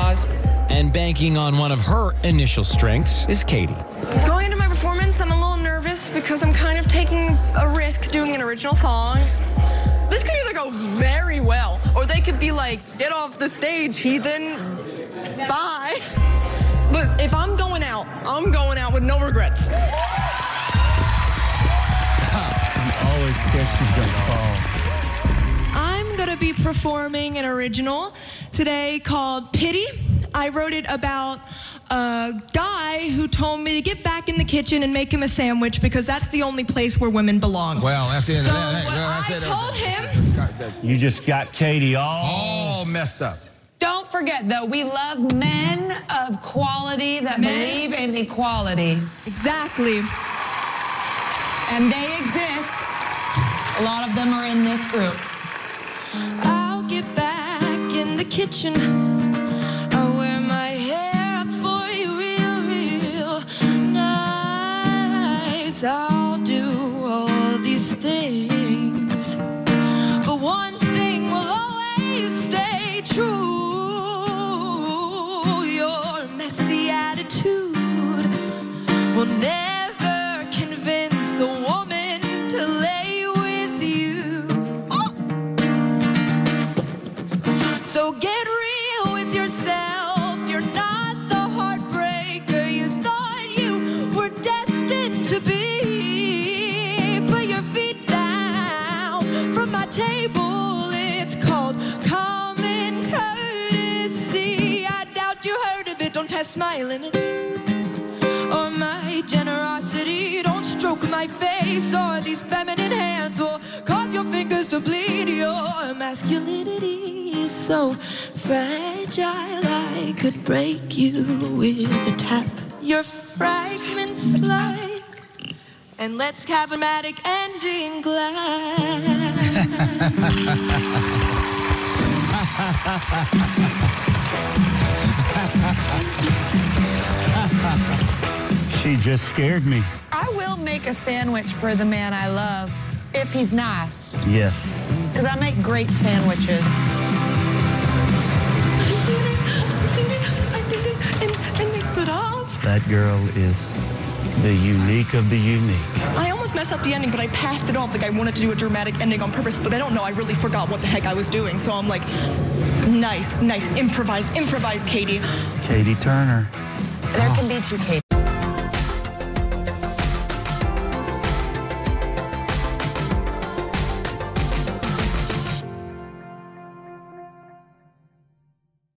applause. And banking on one of her initial strengths is Catie. Going into my performance, I'm a little nervous because I'm kind of taking a risk doing an original song. This could either go very well, or they could be like, get off the stage, heathen, bye. But if I'm going out with no regrets. I'm always scared she's gonna fall. I'm gonna be performing an original today called Pity. I wrote it about a guy who told me to get back in the kitchen and make him a sandwich because that's the only place where women belong. Well, that's the end so of that. I told him... You just got Catie all messed up. Don't forget, though, we love men of quality that believe in equality. Exactly. And they exist. A lot of them are in this group. I'll get back in the kitchen. I'll wear my hair up for you real nice. I'll do all these things. But one thing will always stay true. Your messy attitude will never convince a woman to lay with you. So get real with yourself. You're not the heartbreaker you thought you were destined to be. Put your feet down from my table. It's called common courtesy. I doubt you heard of it. Don't test my limits or my generosity. Don't stroke my face, or these feminine hands will cause your fingers to bleed. Your masculinity is so fragile, I could break you with a tap. Your fragments like, and let's have a dramatic ending glass. She just scared me. I will make a sandwich for the man I love if he's nice. Yes. Because I make great sandwiches. And they stood up. That girl is the unique of the unique. I almost messed up the ending, but I passed it off like I wanted to do a dramatic ending on purpose, but they don't know I really forgot what the heck I was doing. So I'm like, nice, improvise, Catie. Catie Turner. There can be two Caties.